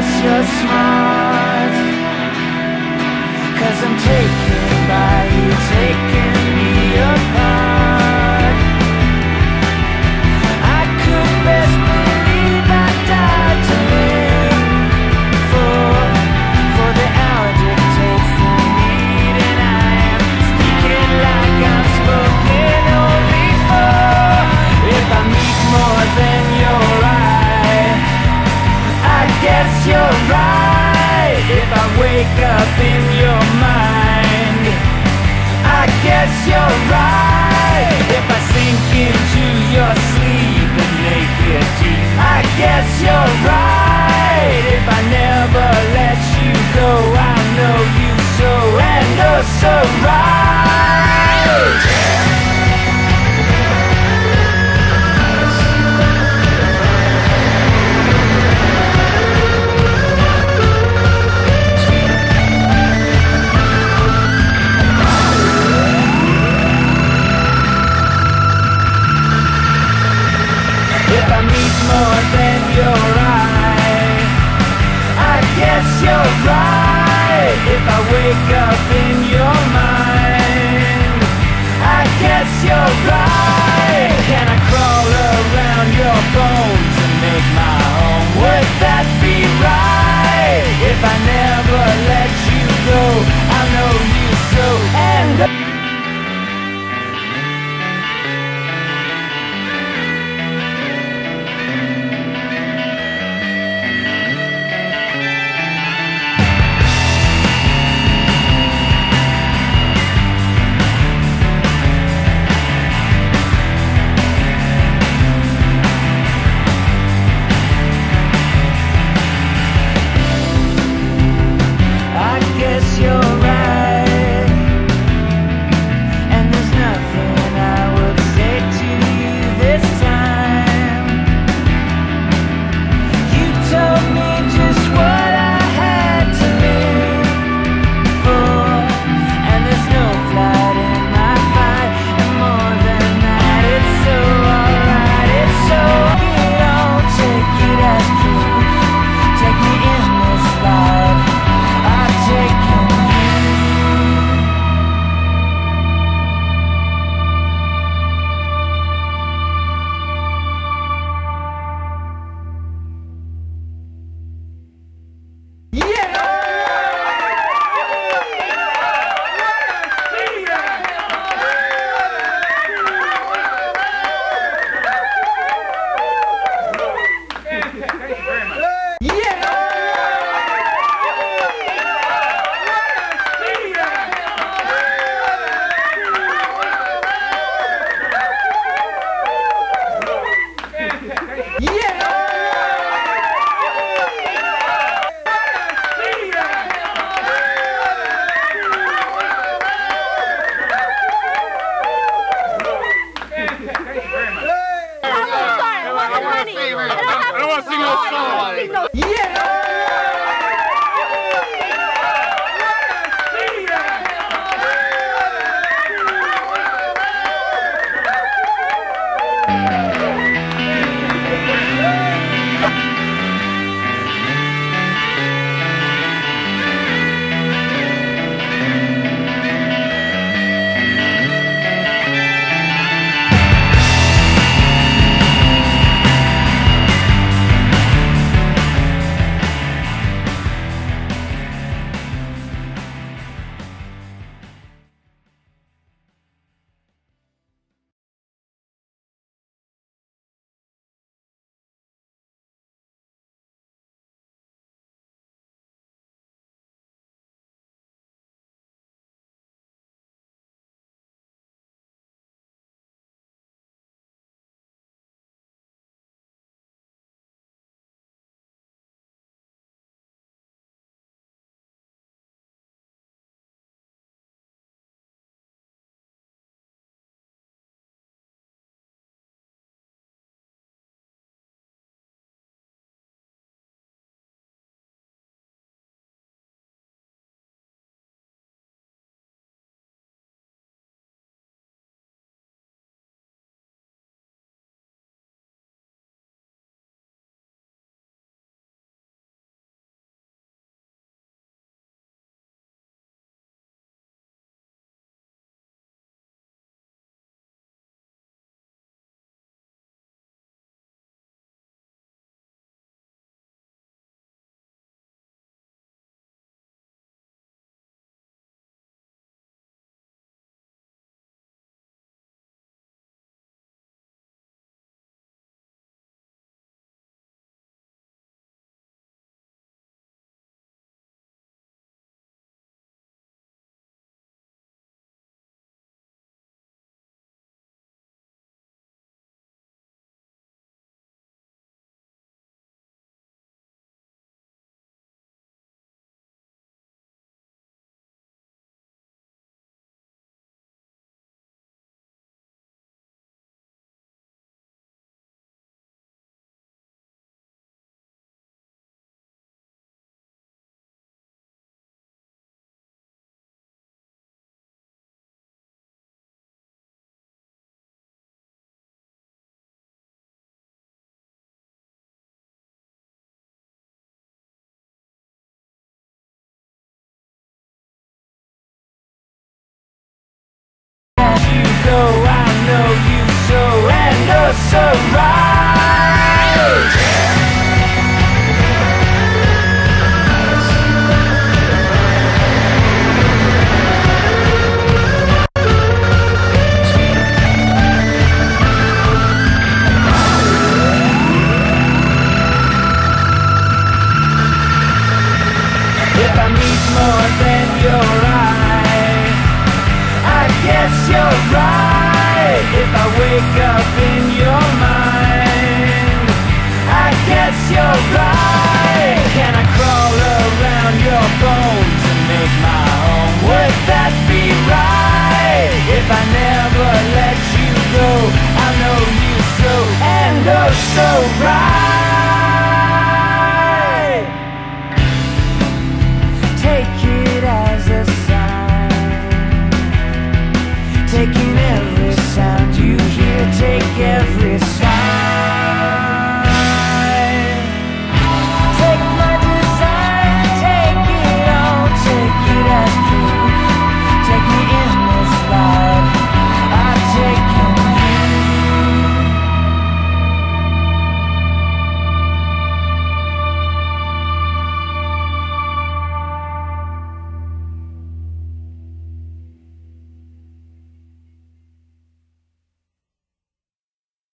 guess you're smart, 'cause I'm taken by you, taking me apart. I could best believe I died to live for the hour dictates the need, and I am speaking like I'm spoken only for. If I meet more than your eye, I guess you're right. If I wake up in your mind, I guess you're right. If I sink into your sleep and make it deep, I guess you're right. If I never let you go, I know you so and oh so right. If I meet more than your eye, I guess you're right. If I wake up in your